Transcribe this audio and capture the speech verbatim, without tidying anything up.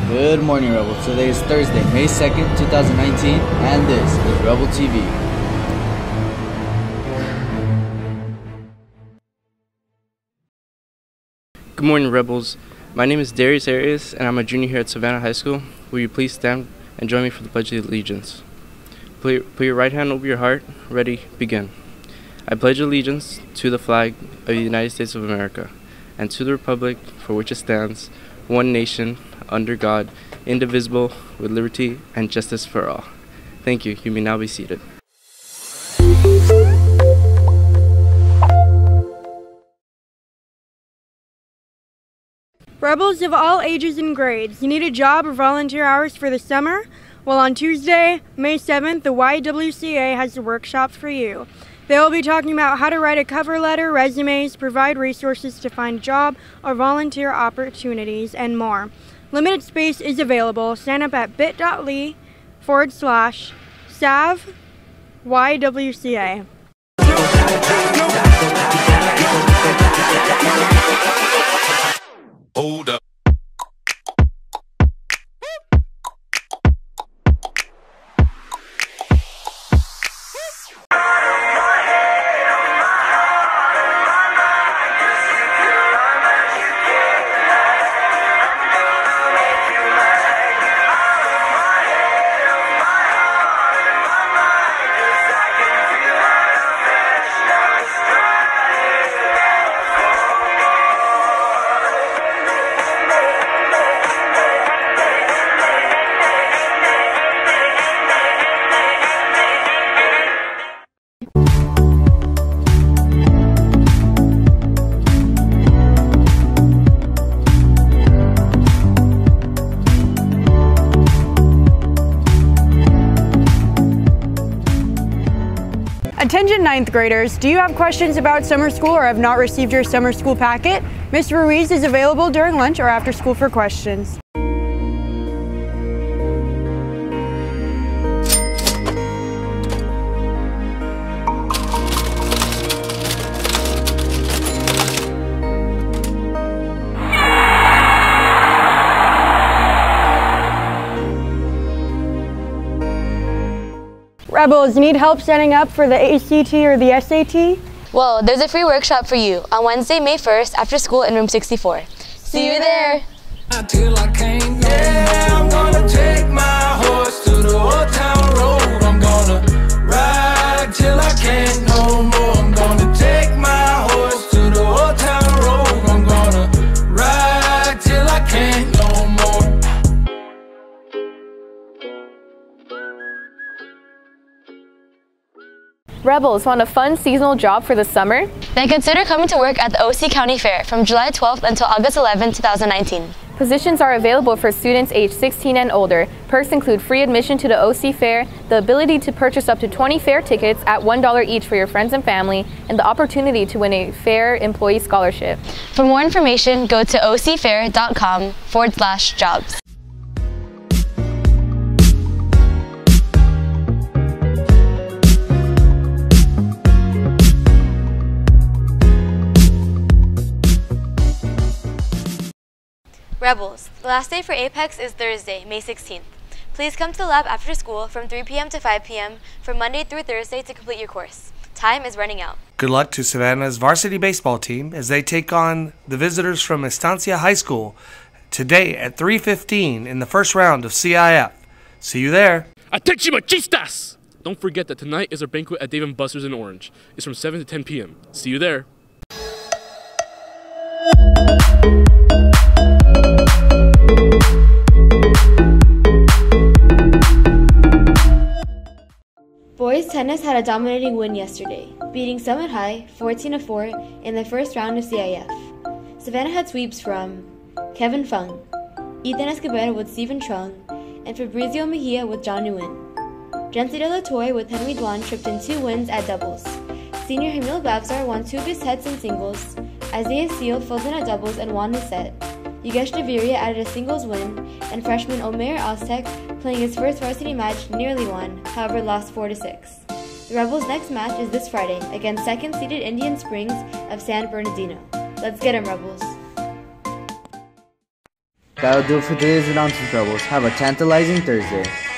Good morning, Rebels. Today is Thursday, May second, two thousand nineteen, and this is Rebel T V. Good morning, Rebels. My name is Darius Arias, and I'm a junior here at Savanna High School. Will you please stand and join me for the Pledge of Allegiance? Put your, put your right hand over your heart. Ready, begin. I pledge allegiance to the flag of the United States of America and to the republic for which it stands, one nation, under God, indivisible, with liberty and justice for all. Thank you. You may now be seated. Rebels of all ages and grades, you need a job or volunteer hours for the summer? Well, on Tuesday, May seventh, the Y W C A has a workshop for you. They will be talking about how to write a cover letter, resumes, provide resources to find a job or volunteer opportunities, and more. Limited space is available. Sign up at bit.ly forward slash SAV YWCA. Hold up. Attention ninth graders, do you have questions about summer school or have not received your summer school packet? Miz Ruiz is available during lunch or after school for questions. Rebels, need help setting up for the A C T or the S A T? Well, there's a free workshop for you on Wednesday, May first, after school in room sixty-four. See you there! Until I can't, yeah, I'm gonna take my horse to the old town road. I'm gonna ride till I can't no more. I'm gonna take my horse to the old town road. I'm gonna ride till I can't no more. Rebels, want a fun seasonal job for the summer? Then consider coming to work at the O C County Fair from July twelfth until August eleventh, two thousand nineteen. Positions are available for students aged sixteen and older. Perks include free admission to the O C Fair, the ability to purchase up to twenty fair tickets at one dollar each for your friends and family, and the opportunity to win a fair employee scholarship. For more information, go to ocfair.com forward slash jobs. Rebels, the last day for Apex is Thursday, May sixteenth. Please come to the lab after school from three p m to five p m from Monday through Thursday to complete your course. Time is running out. Good luck to Savanna's varsity baseball team as they take on the visitors from Estancia High School today at three fifteen in the first round of C I F. See you there. Attention machistas! Don't forget that tonight is our banquet at Dave and Buster's in Orange. It's from seven to ten p m See you there. Boys tennis had a dominating win yesterday, beating Summit High fourteen to four in the first round of C I F. Savanna had sweeps from Kevin Fung, Ethan Escobar with Stephen Chung, and Fabrizio Mejia with John Nguyen. Jency De La Toy with Henry Duan tripped in two wins at doubles. Senior Hamil Babsar won two of his sets in singles. Isaiah Steele filled in at doubles and won his set. Yogesh Deviria added a singles win, and freshman Omer Oztek, playing his first varsity match, nearly won, however lost four to six. The Rebels' next match is this Friday against second-seeded Indian Springs of San Bernardino. Let's get 'em, Rebels. That'll do it for today's announcements, Rebels. Have a tantalizing Thursday.